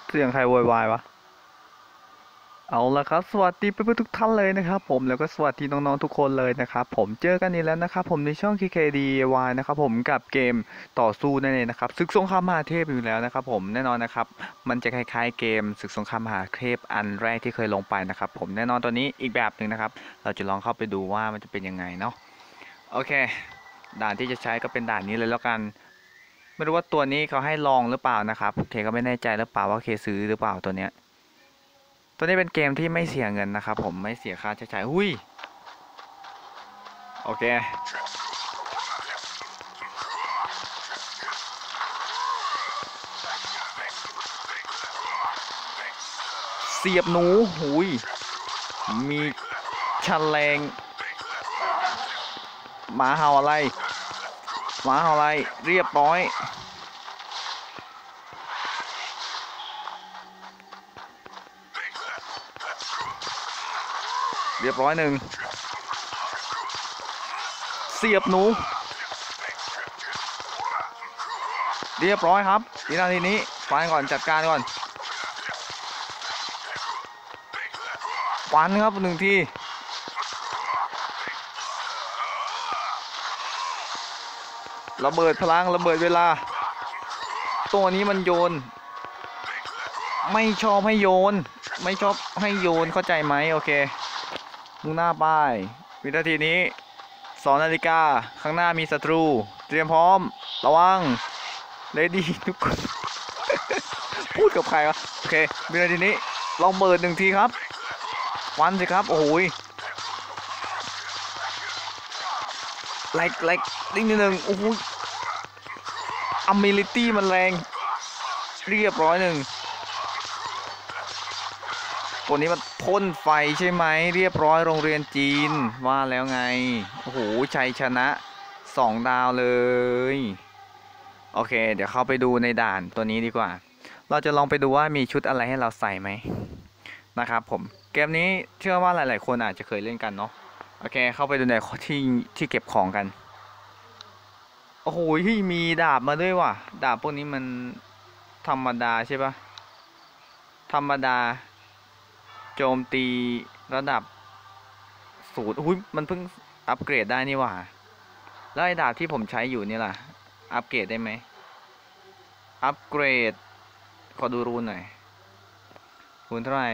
เสียงใครโวยวายวะเอาละครับสวัสดีเพื่อนๆทุกท่านเลยนะครับผมแล้วก็สวัสดีน้องๆทุกคนเลยนะครับผมเจอกันอีกแล้วนะครับผมในช่อง KKDY นะครับผมกับเกมต่อสู้นั่นเองนะครับศึกสงครามมหาเทพอยู่แล้วนะครับผมแน่นอนนะครับมันจะคล้ายๆเกมศึกสงครามมหาเทพอันแรกที่เคยลงไปนะครับผมแน่นอนตัวนี้อีกแบบหนึ่งนะครับเราจะลองเข้าไปดูว่ามันจะเป็นยังไงเนาะโอเคด่านที่จะใช้ก็เป็นด่านนี้เลยแล้วกันไม่รู้ว่าตัวนี้เขาให้ลองหรือเปล่านะครับเคก็ไม่แน่ใจหรือเปล่าว่าเคซื้อหรือเปล่าตัวเนี้ย ตัวนี้เป็นเกมที่ไม่เสียเงินนะครับผมไม่เสียค่าใช้จ่ายหุ้ยโอเคเสียบหนูหุยมีแฉลงหมาเห่าอะไรหมาเห่าอะไรเรียบร้อยเรียบร้อยหนึ่งเสียบหนูเรียบร้อยครับวินาทีนี้ฟันก่อนจัดการก่อนฟันครับหนึ่งทีระเบิดพลังระเบิดเวลาตัวนี้มันโยนไม่ชอบให้โยนไม่ชอบให้โยนเข้าใจไหมโอเคมุ่งหน้าไปวินาทีนี้2 นาฬิกาข้างหน้ามีศัตรูเตรียมพร้อมระวังเลดี้ทุกคน พูดกับใครวะโอเควินาทีนี้ลองเปิดหนึ่งทีครับฟันสิครับโอ้โหแหลกนิดนึงโอ้โหอัมมิลิตี้มันแรงเรียบร้อยหนึ่งตัวนี้มันพ่นไฟใช่ไหมเรียบร้อยโรงเรียนจีนว่าแล้วไงโอ้โหชัยชนะ2 ดาวเลยโอเคเดี๋ยวเข้าไปดูในด่านตัวนี้ดีกว่าเราจะลองไปดูว่ามีชุดอะไรให้เราใส่ไหมนะครับผมเกมนี้เชื่อว่าหลายๆคนอาจจะเคยเล่นกันเนาะโอเคเข้าไปดูในที่เก็บของกันโอ้โหมีดาบมาด้วยว่ะดาบพวกนี้มันธรรมดาใช่ปะธรรมดาโจมตีระดับ0อุ้ยมันเพิ่งอัปเกรดได้นี่ว่ะแล้วไอ้ดาบที่ผมใช้อยู่นี่ล่ะอัปเกรดได้ไหมอัปเกรดขอดูรูนหน่อยรูนเท่าไหร่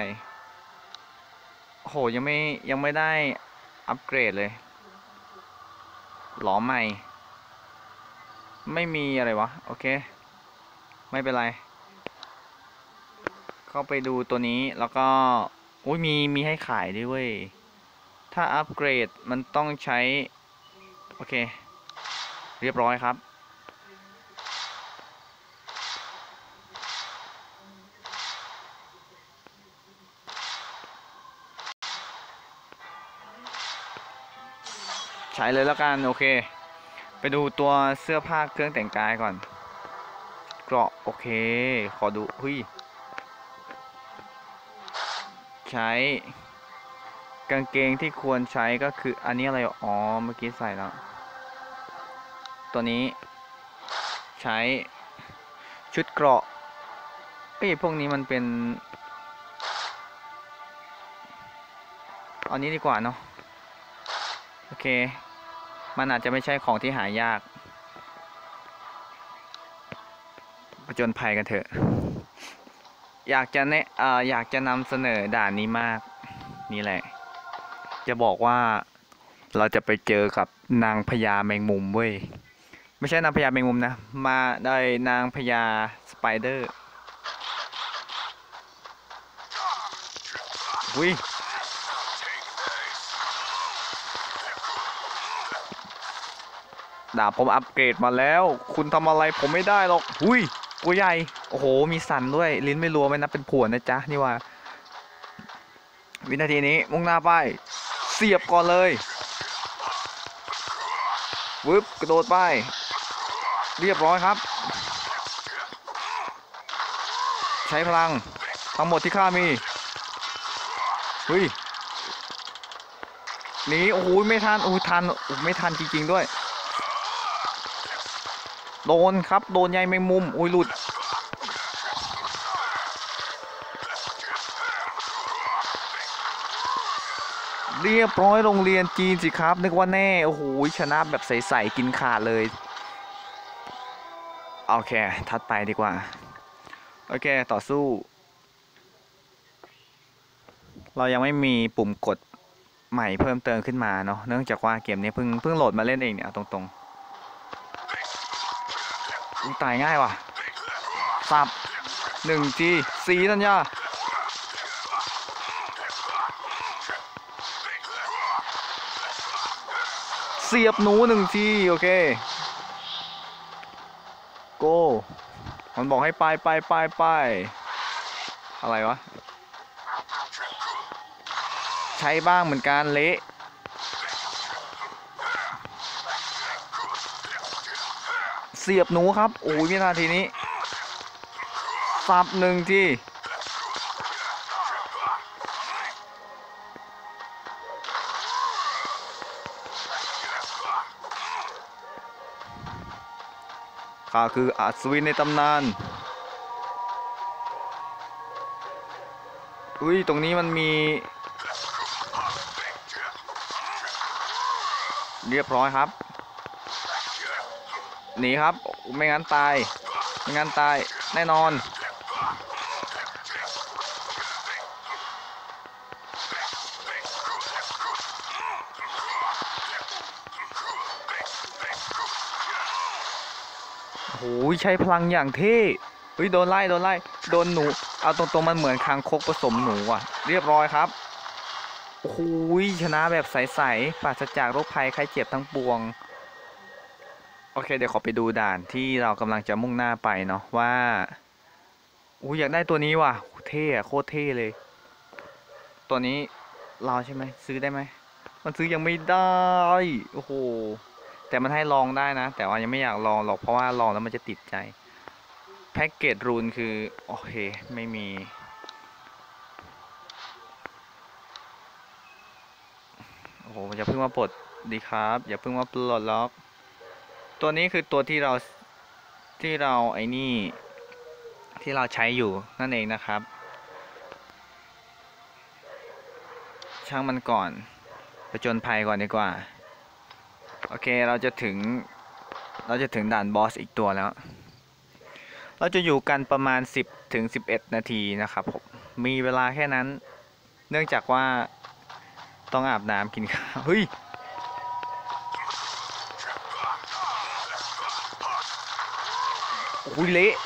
โอ้โหยังไม่ได้อัปเกรดเลยหลอมใหม่ไม่มีอะไรวะโอเคไม่เป็นไรเข้าไปดูตัวนี้แล้วก็อุ้ยมีให้ขายด้วยเว้ยถ้าอัปเกรดมันต้องใช้โอเคเรียบร้อยครับใช้เลยแล้วกันโอเคไปดูตัวเสื้อผ้าเครื่องแต่งกายก่อนเกราะโอเคขอดูใช้กางเกงที่ควรใช้ก็คืออันนี้อะไรอ๋อเมื่อกี้ใส่แล้วตัวนี้ใช้ชุดเกราะพวกนี้มันเป็นอันนี้ดีกว่าเนาะโอเคมันอาจจะไม่ใช่ของที่หายากผจญภัยกันเถอะอยากจะนำเสนอด่านนี้มากนี่แหละจะบอกว่าเราจะไปเจอกับนางพญาแมงมุมเว้ยไม่ใช่นางพญาแมงมุมนะมาได้นางพญาสไปเดอร์อุ้ยดาบผมอัปเกรดมาแล้วคุณทำอะไรผมไม่ได้หรอกอุ้ยตัวใหญ่โอ้โหมีสันด้วยลิ้นไม่รัวไม่นับเป็นผวนนะจ๊ะนี่ว่าวินาทีนี้มุ่งหน้าไปเสียบก่อนเลยวึบกระโดดไปเรียบร้อยครับใช้พลังทั้งหมดที่ข้ามีหนีโอ้โหไม่ทันไม่ทันจริงๆด้วยโดนครับโดนใยแมงมุมหลุดเรียบร้อยโรงเรียนจีนสิครับนึกว่าแน่โอ้โหชนะแบบใสๆกินขาดเลยโอเคถัดไปดีกว่าโอเคต่อสู้เรายังไม่มีปุ่มกดใหม่เพิ่มเติมขึ้นมาเนาะเนื่องจากว่าเกมนี้เพิ่งโหลดมาเล่นเองเนี่ยตรงๆตายง่ายว่ะสับ1 ทีสีทัญญาเสียบหนู1 ทีโอเคโก้มันบอกให้ไปอะไรวะใช้บ้างเหมือนกันเละเสียบหนูครับโอ้ยวินาทีนี้สับ1 ทีข้าคืออัศวินในตำนานอุ้ยตรงนี้มันมีเรียบร้อยครับหนีครับไม่งั้นตายแน่นอนโอ้ยใช้พลังอย่างเท่เฮ้ยโดนไล่โดนหนูเอาตรงๆมันเหมือนคางคกผสมหนูอ่ะเรียบร้อยครับโอ้โหชนะแบบใสๆปราศจากโรคภัยไข้เจ็บทั้งปวงโอเคเดี๋ยวขอไปดูด่านที่เรากำลังจะมุ่งหน้าไปเนาะว่าอยากได้ตัวนี้ว่ะเท่อะโคตรเท่เลยตัวนี้เราใช่ไหมซื้อได้ไหมมันซื้อยังไม่ได้โอ้โหแต่มันให้ลองได้นะแต่ว่ายังไม่อยากลองหรอกเพราะว่าลองแล้วมันจะติดใจแพ็กเกจรูนคือโอเคไม่มีโอ้โหอย่าเพิ่งมาปลดดีครับอย่าเพิ่งมาปลดล็อกตัวนี้คือตัวที่เราไอ้นี่ที่เราใช้อยู่นั่นเองนะครับช่างมันก่อนผจญภัยก่อนดีกว่าโอเคเราจะถึงด่านบอสอีกตัวแล้วเราจะอยู่กันประมาณ10 ถึง 11 นาทีนะครับผมมีเวลาแค่นั้นเนื่องจากว่าต้องอาบน้ำกินข้าวเฮ้ยโอ้ยเละ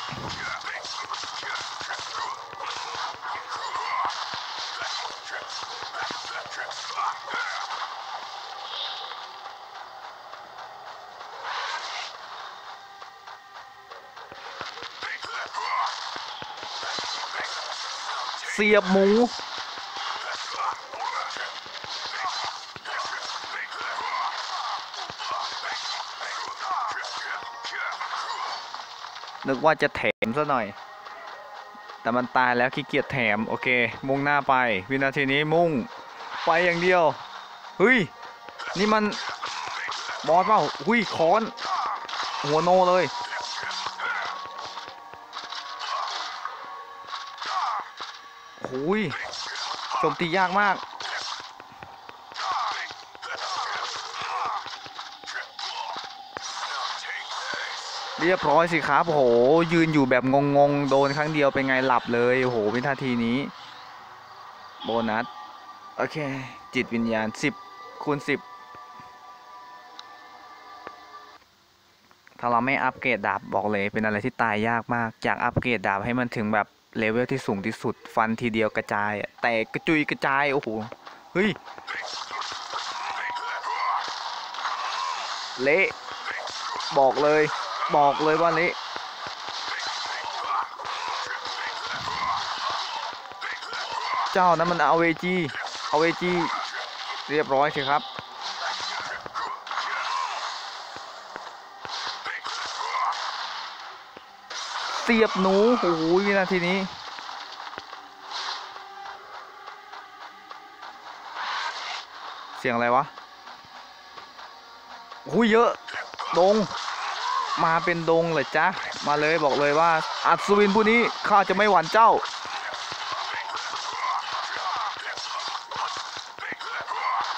เสียบหมูนึกว่าจะแถมซะหน่อยแต่มันตายแล้วขี้เกียจแถมโอเคมุ่งหน้าไปวินาทีนี้มุ่งไปอย่างเดียวเฮ้ยนี่มันบอสเปล่าหุ้ยค้อนหัวโนเลยหุยโจมตียากมากเรียบร้อยสิครับโอ้โหยืนอยู่แบบงงๆโดนครั้งเดียวเป็นไงหลับเลยโอ้โหวินาทีนี้โบนัสโอเคจิตวิญญาณ10 คูณ 10ถ้าเราไม่อัปเกรดดาบบอกเลยเป็นอะไรที่ตายยากมากอยากอัปเกรดดาบให้มันถึงแบบเลเวลที่สูงที่สุดฟันทีเดียวกระจายแตกกระจุยกระจายโอ้โหเฮ้ยเละบอกเลยว่าเละเจ้านั้นมันเอาเวจีเรียบร้อยสิครับเสียบหนูโอ้โหวินาทีนี้เสียงอะไรวะหูเยอะดงมาเป็นดงเลยจ้ะมาเลยบอกเลยว่าอัศวินผู้นี้ข้าจะไม่หวั่นเจ้า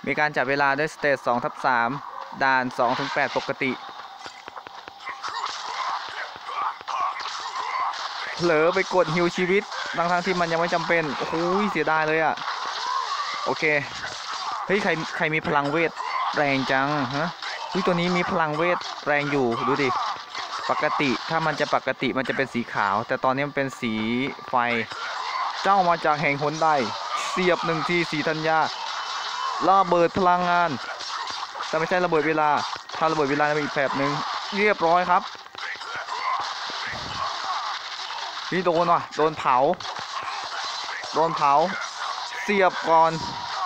มีการจับเวลาด้วยสเตจ2/3ด่าน2-8ปกติเผลอไปกดฮิวชีวิตทั้งที่มันยังไม่จำเป็นโอ้โหเสียดายเลยอะโอเคเฮ้ยใครมีพลังเวทแรงจังฮะตัวนี้มีพลังเวทแรงอยู่ดูดิปกติถ้ามันจะปกติมันจะเป็นสีขาวแต่ตอนนี้มันเป็นสีไฟเจ้ามาจากแห่งหนใดเสียบ1 ทีสีธัญญาระเบิดพลังงานแต่ไม่ใช่ระเบิดเวลาถ้าระเบิดเวลาเป็นอีกแบบหนึ่งเรียบร้อยครับพี่โดนว่ะโดนเผาเสียบก่อน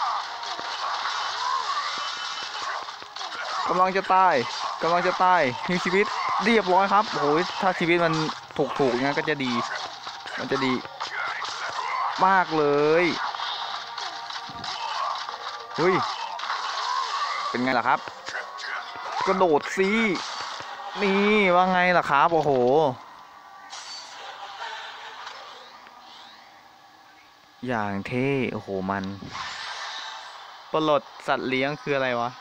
กำลังจะตายมีชีวิตเรียบร้อยครับโอ้ยถ้าชีวิตมันถูกงั้นก็จะดีมันจะดีมากเลยเฮ้ยเป็นไงล่ะครับกระโดดซีนี่ว่าไงล่ะครับโอ้โหอย่างเท่โอ้โหมันปลดสัตว์เลี้ยงคืออะไรวะ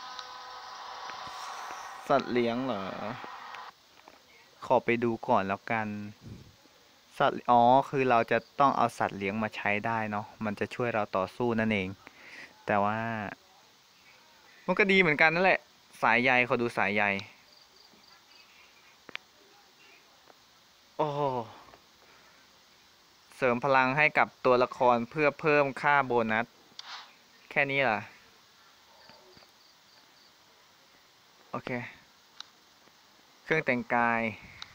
สัตว์เลี้ยงเหรอขอไปดูก่อนแล้วกันสัตว์อ๋อคือเราจะต้องเอาสัตว์เลี้ยงมาใช้ได้เนาะมันจะช่วยเราต่อสู้นั่นเองแต่ว่ามันก็ดีเหมือนกันนั่นแหละสายใยเขาดูสายใยโอ้เสริมพลังให้กับตัวละครเพื่อเพิ่มค่าโบนัสแค่นี้ล่ะโอเคเครื่องแต่งกาย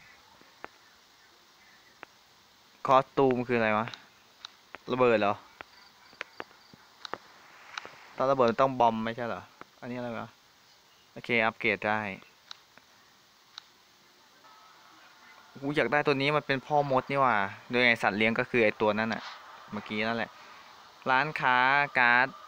คอสตูมคืออะไรวะระเบิดเหรอตอนระเบิดต้องบอมไม่ใช่เหรออันนี้อะไรวะโอเคอัปเกรดได้กูอยากได้ตัวนี้มันเป็นพ่อมดนี่ว่าโดยไงสัตว์เลี้ยงก็คือไอตัวนั้นอะเมื่อกี้นั่นแหละร้านค้าการ์ด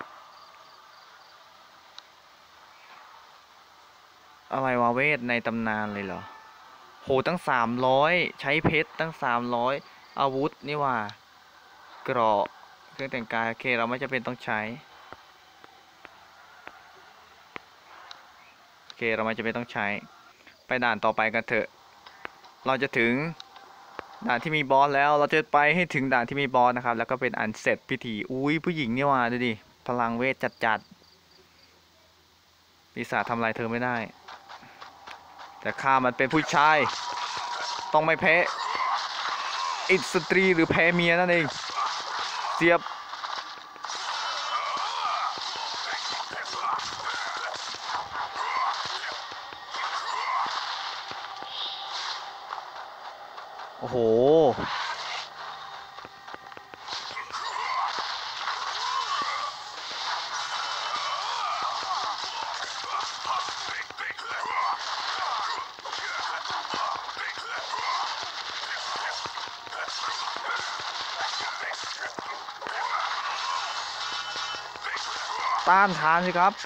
อะไรวะเวทในตำนานเลยเหรอโหตั้ง300ใช้เพชรตั้ง300อาวุธนี่ว่าเกราะเครื่องแต่งกายโอเคเราไม่จำเป็นต้องใช้โอเคเราไม่จำเป็นต้องใช้ไปด่านต่อไปกันเถอะเราจะถึงด่านที่มีบอสแล้วเราจะไปให้ถึงด่านที่มีบอสนะครับแล้วก็เป็นอันเสร็จพิธีอุ้ยผู้หญิงนี่ว่าดูดิพลังเวทจัดปีศาจทำอะไรเธอไม่ได้แต่ข้ามันเป็นผู้ชายต้องไม่แพ้อิสตรีหรือแพ้เมียนั่นเองเสียบโอ้โหต้านทานสิครับ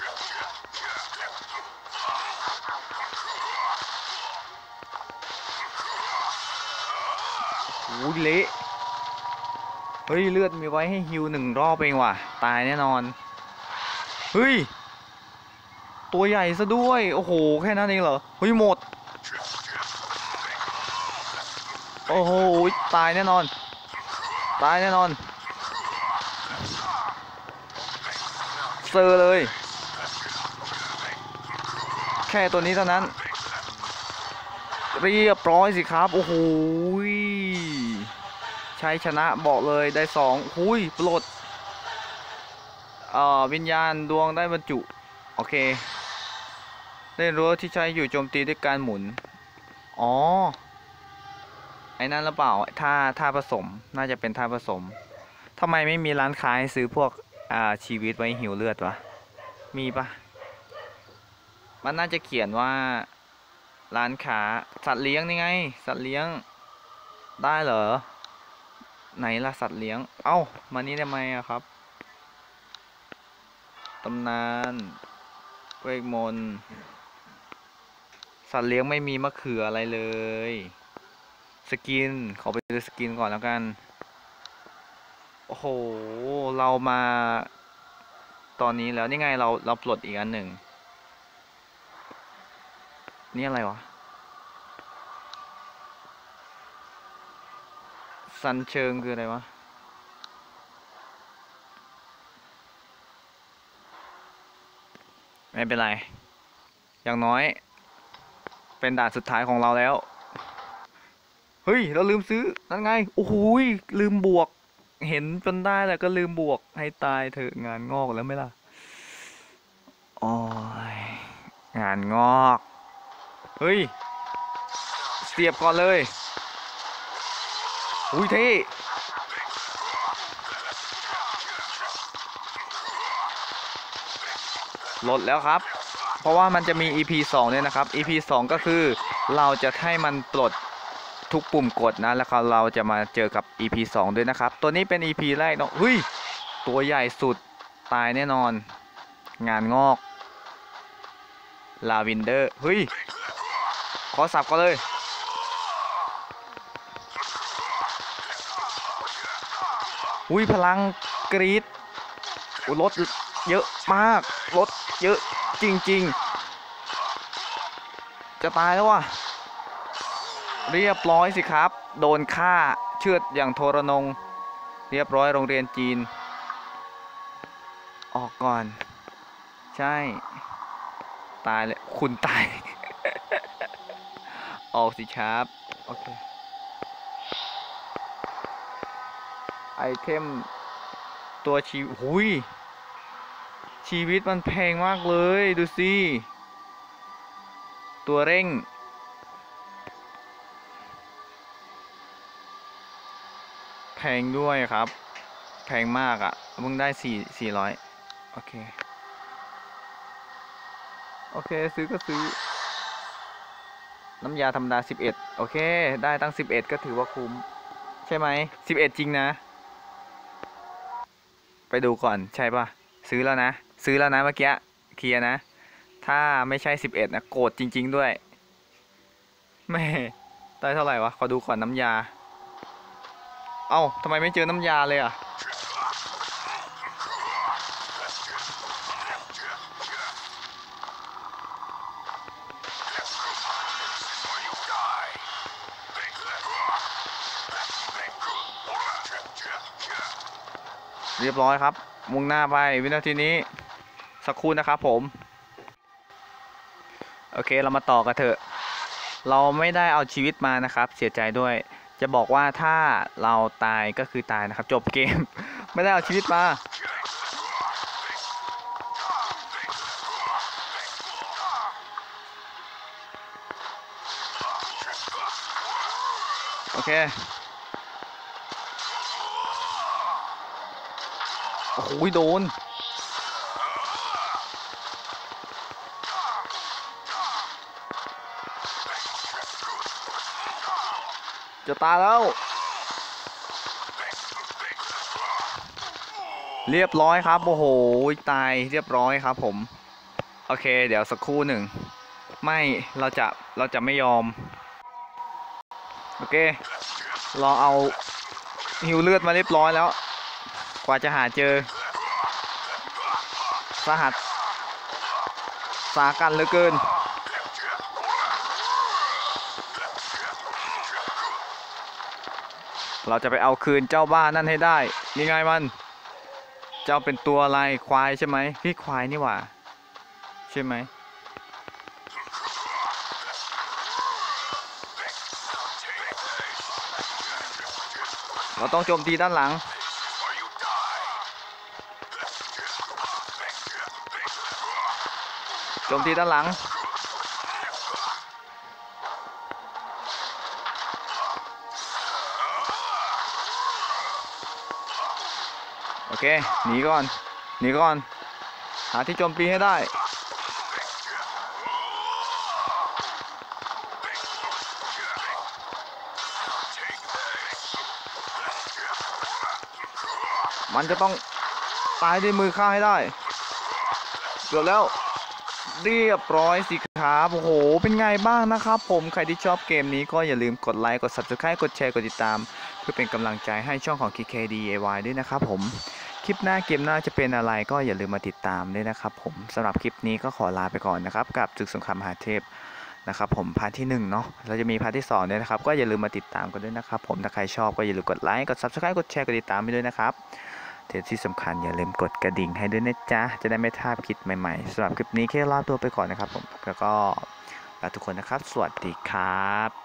โอ้เละเฮ้ยเลือดมีไว้ให้ฮิว1 รอบเองว่ะตายแน่นอนเฮ้ยตัวใหญ่ซะด้วยโอ้โหแค่นั้นเองเหรอเฮ้ยหมดโอ้โหตายแน่นอนเซอร์เลยแค่ตัวนี้เท่านั้นเรียบร้อยสิครับโอ้โหชัยชนะบอกเลยได้2หุยปลดวิญญาณดวงได้บรรจุโอเคได้รั้วที่ใช้อยู่โจมตีด้วยการหมุนอ๋อไอ้นั่นหรือเปล่าท่าผสมน่าจะเป็นท่าผสมทำไมไม่มีร้านค้าให้ซื้อพวกชีวิตไว้หิวเลือดวะมีปะมันน่าจะเขียนว่าร้านค้าสัตว์เลี้ยงนี่ไงสัตว์เลี้ยงได้เหรอไหนล่ะสัตว์เลี้ยงเอ้ามานี่ได้ไหมอะครับตำนานเวทมนต์สัตว์เลี้ยงไม่มีมะเขืออะไรเลยสกินขอไปดูสกินก่อนแล้วกันโอ้โหเรามาตอนนี้แล้วนี่ไงเราปลดอีกอันหนึ่งนี่อะไรวะซันเชิงคืออะไรวะไม่เป็นไรอย่างน้อยเป็นด่านสุดท้ายของเราแล้วเฮ้ยเราลืมซื้อนั่นไงโอ้โหลืมบวกเห็นจนได้แล้วก็ลืมบวกให้ตายเถอะงานงอกแล้วไหมล่ะโอ้ยงานงอกเฮ้ยเสียบก่อนเลยอุ้ยเท่ลดแล้วครับเพราะว่ามันจะมี EP 2เนี่ยนะครับ EP 2ก็คือเราจะให้มันปลดทุกปุ่มกดนะแล้วเราจะมาเจอกับ EP 2ด้วยนะครับตัวนี้เป็น EP แรกเนาะเฮ้ยตัวใหญ่สุดตายแน่นอนงานงอกลาวินเดอร์เฮ้ยขอสับก็เลยอุ้ยพลังกรีดรถเยอะมากรถเยอะจริงๆจะตายแล้วว่ะเรียบร้อยสิครับโดนฆ่าเชือดอย่างโทรนงเรียบร้อยโรงเรียนจีนออกก่อนใช่ตายเลยคุณตาย ออกสิครับโอเคไอเทมตัวชีวิตมันแพงมากเลยดูสิตัวเร่งแพงด้วยครับแพงมากอ่ะเพิ่งได้400โอเคซื้อก็ซื้อน้ำยาธรรมดา11โอเคได้ตั้ง11ก็ถือว่าคุ้มใช่ไหม11จริงนะไปดูก่อนใช่ปะซื้อแล้วนะเมื่อกี้เคลียร์นะถ้าไม่ใช่11นะโกรธจริงๆด้วยแม่ได้เท่าไหร่วะขอดูก่อนน้ำยาเอ้าทำไมไม่เจอน้ำยาเลยอ่ะเรียบร้อยครับมุ่งหน้าไปวินาทีนี้สักครู่นะครับผมโอเคเรามาต่อกันเถอะเราไม่ได้เอาชีวิตมานะครับเสียใจด้วยจะบอกว่าถ้าเราตายก็คือตายนะครับจบเกม ไม่ได้เอาชีวิตมาโอเคโอ้โหโดนจะตายแล้วเรียบร้อยครับโอ้โหตายเรียบร้อยครับผมโอเคเดี๋ยวสักครู่หนึ่งไม่เราจะไม่ยอมโอเคเราเอาหิวเลือดมาเรียบร้อยแล้วกว่าจะหาเจอสหัสสากันเหลือเกินเราจะไปเอาคืนเจ้าบ้านนั่นให้ได้นี่ไงมันเจ้าเป็นตัวอะไรควายใช่ไหมพี่ควายนี่หว่าใช่ไหมเราต้องโจมตีด้านหลังโจมตีด้านหลังโอเคหนีก่อนหาที่โจมตีให้ได้มันจะต้องตายด้วยมือข้าให้ได้เกือบแล้วเรียบร้อยสิครับโอ้โหเป็นไงบ้างนะครับผมใครที่ชอบเกมนี้ก็อย่าลืมกดไลค์กด Subscribe กดแชร์กดติดตามเพื่อเป็นกำลังใจให้ช่องของ KKDIY ด้วยนะครับผมคลิปหน้าเกมหน้าจะเป็นอะไรก็อย่าลืมมาติดตามด้วยนะครับผมสำหรับคลิปนี้ก็ขอลาไปก่อนนะครับกับศึกสงครามมหาเทพนะครับผมพาร์ทที่1เนาะเราจะมีพาร์ทที่2ด้วยนะครับก็อย่าลืมมาติดตามกันด้วยนะครับผมถ้าใครชอบก็อย่าลืมกดไลค์กด Subscribe กดแชร์กดติดตามไปด้วยนะครับที่สำคัญอย่าลืมกดกระดิ่งให้ด้วยนะจ๊ะจะได้ไม่พลาดคลิปใหม่ๆสำหรับคลิปนี้แค่ลาตัวไปก่อนนะครับผมแล้วก็ลาทุกคนนะครับสวัสดีครับ